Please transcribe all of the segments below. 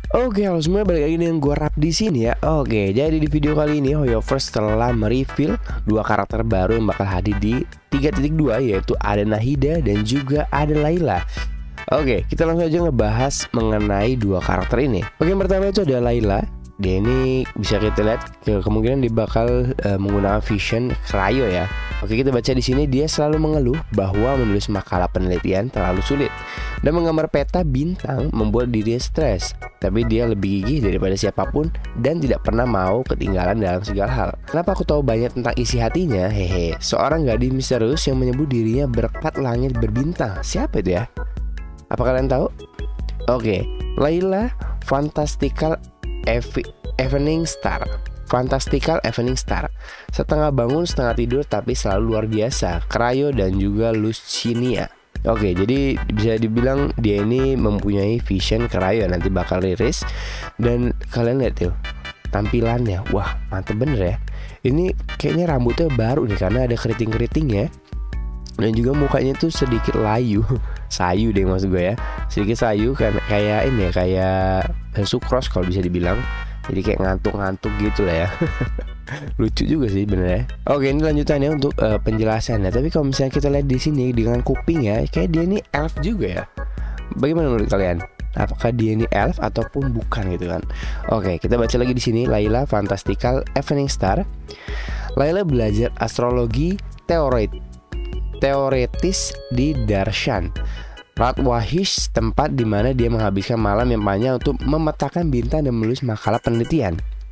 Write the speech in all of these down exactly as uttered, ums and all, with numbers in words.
Oke, halo semua, balik lagi dengan gua Rap di sini ya. Oke, jadi di video kali ini HoYoverse telah mereveal dua karakter baru yang bakal hadir di tiga titik dua, yaitu ada Nahida dan juga ada Layla. Oke, kita langsung aja ngebahas mengenai dua karakter ini. Oke, yang pertama itu ada Layla. Dia ini bisa kita lihat ke kemungkinan dia bakal uh, menggunakan vision cryo ya. Oke, kita baca di sini dia selalu mengeluh bahwa menulis makalah penelitian terlalu sulit dan menggambar peta bintang membuat dirinya stres. Tapi dia lebih gigih daripada siapapun dan tidak pernah mau ketinggalan dalam segala hal. Kenapa aku tahu banyak tentang isi hatinya? Hehe, seorang gadis misterius yang menyebut dirinya berkat langit berbintang. Siapa itu ya? Apa kalian tahu? Oke, Layla Fantastical Evening Star. Fantastical Evening Star. Setengah bangun, setengah tidur, tapi selalu luar biasa. Cryo dan juga Lucinia. Oke, jadi bisa dibilang dia ini mempunyai vision cryo, nanti bakal rilis. Dan kalian lihat tuh tampilannya, wah mantep bener ya. Ini kayaknya rambutnya baru nih karena ada keriting-keritingnya. Dan juga mukanya tuh sedikit layu, sayu deh maksud gue ya. Sedikit sayu kan, kayak ini ya, kayak Sucrose kalau bisa dibilang. Jadi kayak ngantuk-ngantuk gitu lah ya. Lucu juga sih bener ya. Oke, ini lanjutannya untuk uh, penjelasannya. Tapi kalau misalnya kita lihat di sini dengan kuping ya, kayak dia ini elf juga ya. Bagaimana menurut kalian? Apakah dia ini elf ataupun bukan gitu kan? Oke, kita baca lagi di sini. Layla Fantastical Evening Star. Layla belajar astrologi teoret teoretis di Darshan Ratwahish, tempat di mana dia menghabiskan malam yang panjang untuk memetakan bintang dan menulis makalah penelitian.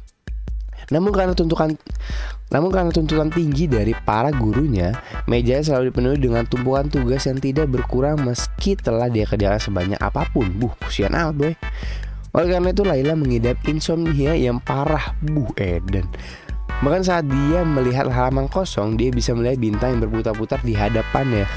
Namun karena tuntutan namun karena tuntutan tinggi dari para gurunya, mejanya selalu dipenuhi dengan tumpukan tugas yang tidak berkurang meski telah dia kerjakan sebanyak apapun. Buh, kasihan amat boy. Oleh karena itu Layla mengidap insomnia yang parah. Buh, Eden. Bahkan saat dia melihat halaman kosong, dia bisa melihat bintang yang berputar-putar di hadapannya.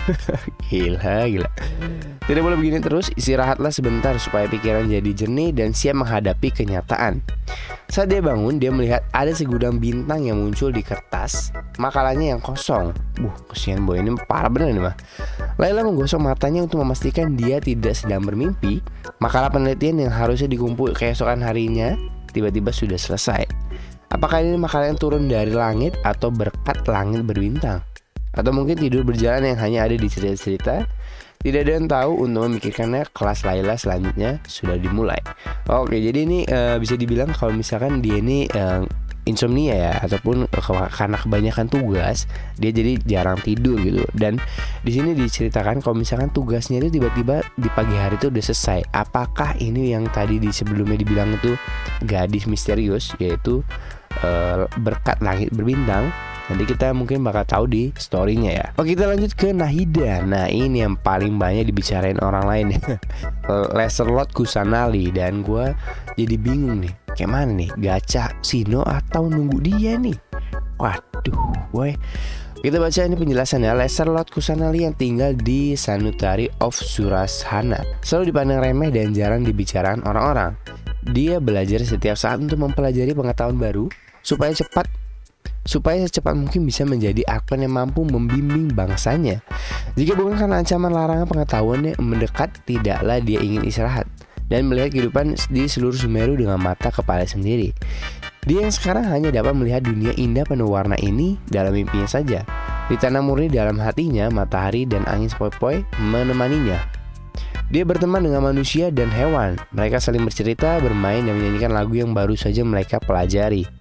Gila, gila. Tidak boleh begini terus, istirahatlah sebentar supaya pikiran jadi jernih dan siap menghadapi kenyataan. Saat dia bangun, dia melihat ada segudang bintang yang muncul di kertas makalahnya yang kosong. Buh, kesian boy, ini parah bener nih mah. Layla menggosok matanya untuk memastikan dia tidak sedang bermimpi. Makalah penelitian yang harusnya dikumpul keesokan harinya tiba-tiba sudah selesai. Apakah ini makalah yang turun dari langit atau berkat langit berbintang? Atau mungkin tidur berjalan yang hanya ada di cerita-cerita? Tidak ada yang tahu. Untuk memikirkannya, kelas Layla selanjutnya sudah dimulai. Oke, jadi ini uh, bisa dibilang kalau misalkan dia ini uh, insomnia ya, ataupun uh, karena kebanyakan tugas, dia jadi jarang tidur gitu. Dan di sini diceritakan kalau misalkan tugasnya itu tiba-tiba di pagi hari itu udah selesai. Apakah ini yang tadi di sebelumnya dibilang itu gadis misterius, yaitu uh, berkat langit berbintang? Nanti kita mungkin bakal tahu di storynya ya. Oke, kita lanjut ke Nahida. Nah, ini yang paling banyak dibicarain orang lain ya. Lancelot Kusanali. Dan gue jadi bingung nih, kayak mana nih, gacha Sino atau nunggu dia nih? Waduh, boy. Kita baca ini penjelasannya. Lancelot Kusanali yang tinggal di Sanutari of Surashana selalu dipandang remeh dan jarang dibicarakan orang-orang. Dia belajar setiap saat untuk mempelajari pengetahuan baru supaya cepat supaya secepat mungkin bisa menjadi aktor yang mampu membimbing bangsanya. Jika bukan karena ancaman larangan pengetahuan yang mendekat, tidaklah dia ingin istirahat dan melihat kehidupan di seluruh Sumeru dengan mata kepala sendiri. Dia yang sekarang hanya dapat melihat dunia indah penuh warna ini dalam mimpinya saja. Ditanam murni dalam hatinya, matahari dan angin sepoi-poi menemaninya. Dia berteman dengan manusia dan hewan. Mereka saling bercerita, bermain, dan menyanyikan lagu yang baru saja mereka pelajari.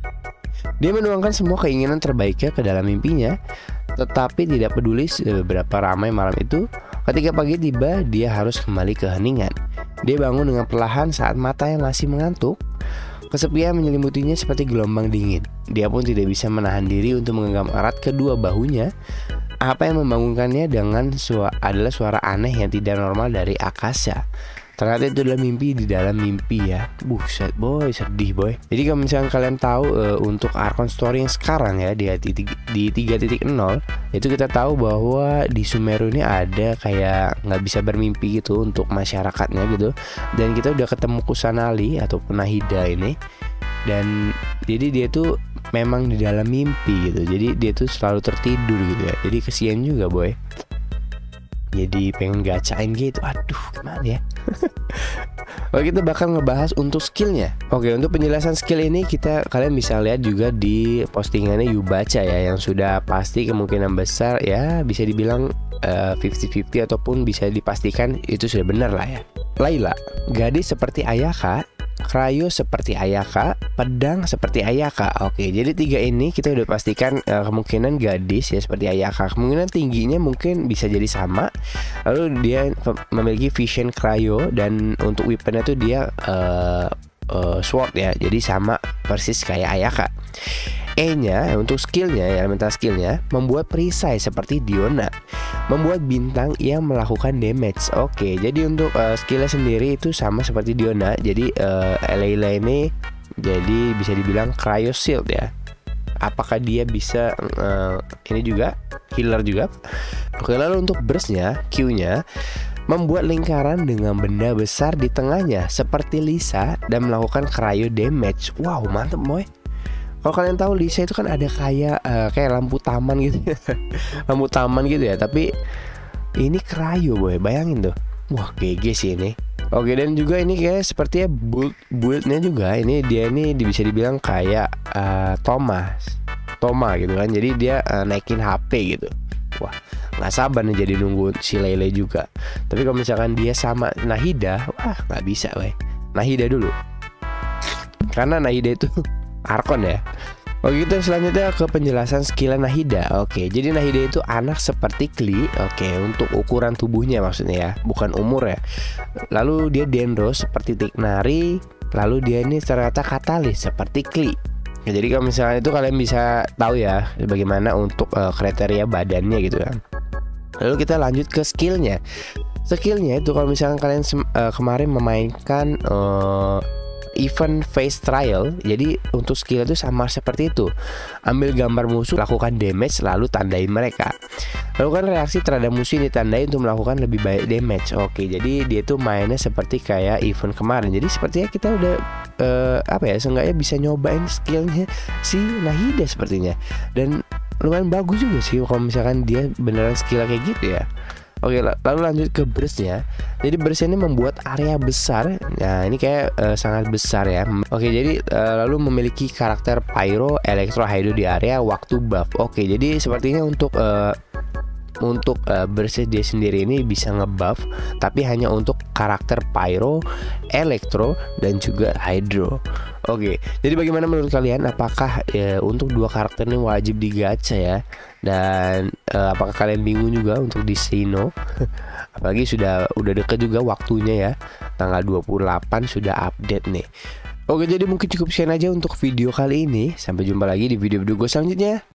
Dia menuangkan semua keinginan terbaiknya ke dalam mimpinya, tetapi tidak peduli seberapa ramai malam itu. Ketika pagi tiba, dia harus kembali ke heningan. Dia bangun dengan perlahan saat matanya masih mengantuk. Kesepian menyelimutinya seperti gelombang dingin. Dia pun tidak bisa menahan diri untuk menggenggam erat kedua bahunya. Apa yang membangunkannya dengan suara adalah suara aneh yang tidak normal dari akasa. Ternyata itu adalah mimpi di dalam mimpi ya. Buset boy, sedih boy. Jadi kalau misalnya kalian tahu uh, untuk Archon Story yang sekarang ya, di, di tiga titik nol, itu kita tahu bahwa di Sumeru ini ada kayak nggak bisa bermimpi gitu untuk masyarakatnya gitu. Dan kita udah ketemu Kusanali atau Nahida ini. Dan jadi dia tuh memang di dalam mimpi gitu. Jadi dia tuh selalu tertidur gitu ya. Jadi kesian juga boy. jadi pengen gacain gitu. Aduh, gimana ya? Oke, kita bakal ngebahas untuk skillnya. Oke, untuk penjelasan skill ini kita kalian bisa lihat juga di postingannya Yubaca ya, yang sudah pasti kemungkinan besar ya bisa dibilang uh, fifty fifty ataupun bisa dipastikan itu sudah benar lah ya. Layla, gadis seperti Ayaka. Cryo seperti Ayaka, pedang seperti Ayaka. Oke, jadi tiga ini kita udah pastikan uh, kemungkinan gadis ya seperti Ayaka. Kemungkinan tingginya mungkin bisa jadi sama. Lalu dia memiliki vision cryo dan untuk weaponnya tuh dia uh, uh, sword ya. Jadi sama persis kayak Ayaka. E-nya untuk skillnya ya, elemental skillnya membuat perisai seperti Diona, membuat bintang yang melakukan damage. Oke, jadi untuk uh, skillnya sendiri itu sama seperti Diona. Jadi uh, Layla ini jadi bisa dibilang cryo shield ya. Apakah dia bisa uh, ini juga healer juga? Oke, lalu untuk burstnya, Q-nya membuat lingkaran dengan benda besar di tengahnya seperti Lisa dan melakukan cryo damage. Wow, mantep boy. Kalau kalian tahu Lisa itu kan ada kayak uh, kayak lampu taman gitu. Lampu taman gitu ya, tapi ini cryo boy, bayangin tuh. Wah, G G sih ini. Oke, dan juga ini kayak sepertinya build buildnya juga ini dia ini bisa dibilang kayak uh, Thomas Thomas gitu kan. Jadi dia uh, naikin H P gitu. Wah, nggak sabar nih jadi nunggu si Lele juga. Tapi kalau misalkan dia sama Nahida, wah nggak bisa weh. Nahida dulu, karena Nahida itu Arkon ya. Oke, kita selanjutnya ke penjelasan skill Nahida. Oke, jadi Nahida itu anak seperti Klee. Oke, untuk ukuran tubuhnya maksudnya ya, bukan umur ya. Lalu dia Dendros seperti Tighnari. Lalu dia ini ternyata Katalis seperti Klee. Ya, jadi kalau misalnya itu kalian bisa tahu ya bagaimana untuk uh, kriteria badannya gitu kan. Lalu kita lanjut ke skillnya. Skillnya itu kalau misalkan kalian uh, kemarin memainkan uh, event face trial, jadi untuk skill itu sama seperti itu. Ambil gambar musuh, lakukan damage, lalu tandai mereka. Lakukan reaksi terhadap musuh yang ditandai untuk melakukan lebih baik damage. Oke, jadi dia tuh mainnya seperti kayak event kemarin. Jadi sepertinya kita udah uh, apa ya, seenggaknya bisa nyobain skillnya si Nahida sepertinya. Dan lumayan bagus juga sih kalau misalkan dia beneran skill kayak gitu ya. Oke, lalu lanjut ke burstnya. Jadi burst ini membuat area besar. Nah, ini kayak uh, sangat besar ya. Oke, jadi uh, lalu memiliki karakter Pyro, Electro, Hydro di area waktu buff. Oke, jadi sepertinya untuk uh, untuk uh, burst dia sendiri ini bisa ngebuff, tapi hanya untuk karakter Pyro, Electro, dan juga Hydro. Oke, jadi bagaimana menurut kalian? Apakah ya, untuk dua karakter ini wajib digacha ya? Dan uh, apakah kalian bingung juga untuk di Sinnoh? Apalagi sudah udah deket juga waktunya ya, tanggal dua puluh delapan sudah update nih. Oke, jadi mungkin cukup sekian aja untuk video kali ini. Sampai jumpa lagi di video-video gue selanjutnya.